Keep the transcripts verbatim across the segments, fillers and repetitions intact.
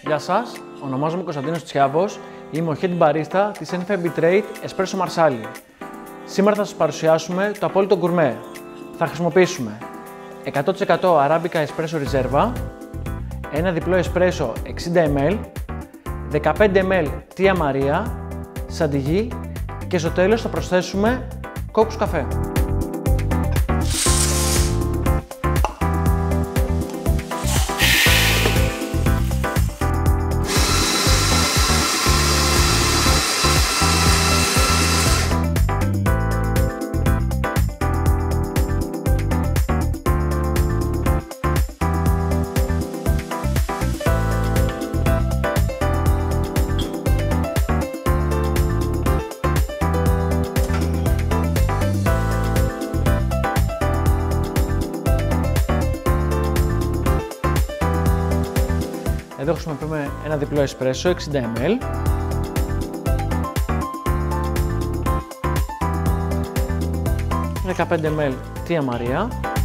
Γεια σας, ονομάζομαι Κωνσταντίνος Τσιάβος, είμαι ο Head Barista της N five B Trade Espresso Marsali. Σήμερα θα σας παρουσιάσουμε το απόλυτο γκουρμέ. Θα χρησιμοποιήσουμε εκατό τοις εκατό Arabica Espresso Reserva, ένα διπλό εσπρέσο εξήντα μιλιλίτρα, δεκαπέντε μιλιλίτρα Tia Maria, σαντιγί και στο τέλος θα προσθέσουμε κόκκους καφέ. Εδώ χρησιμοποιούμε ένα διπλό εσπρέσο εξήντα μιλιλίτρα. δεκαπέντε μιλιλίτρα Tia Maria.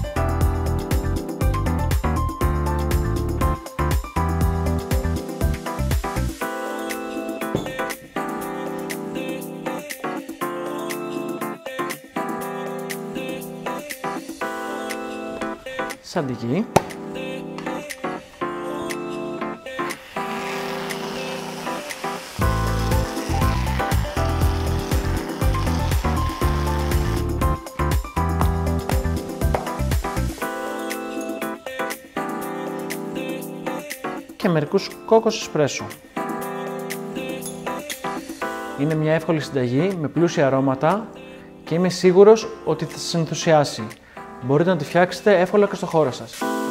Σαντιγί. Και μερικούς κόκκους εσπρέσο. Είναι μια εύκολη συνταγή με πλούσια αρώματα και είμαι σίγουρος ότι θα σας ενθουσιάσει. Μπορείτε να τη φτιάξετε εύκολα και στο χώρο σας.